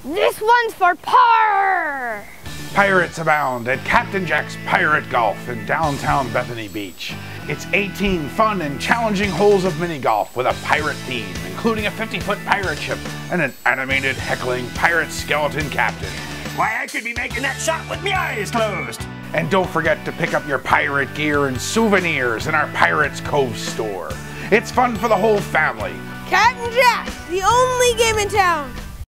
This one's for par! Pirates abound at Captain Jack's Pirate Golf in downtown Bethany Beach. It's 18 fun and challenging holes of mini golf with a pirate theme, including a 50-foot pirate ship and an animated heckling pirate skeleton captain. Why, I could be making that shot with my eyes closed. And don't forget to pick up your pirate gear and souvenirs in our Pirates Cove store. It's fun for the whole family. Captain Jack, the only game in town.